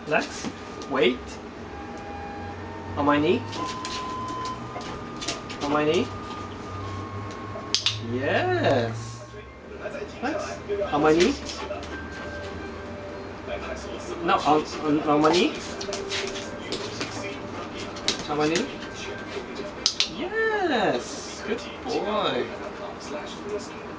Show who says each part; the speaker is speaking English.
Speaker 1: Relax. Wait. On my knee. On my knee. Yes. Relax. On my knee. No, on my knee. On my knee. Yes. Good boy.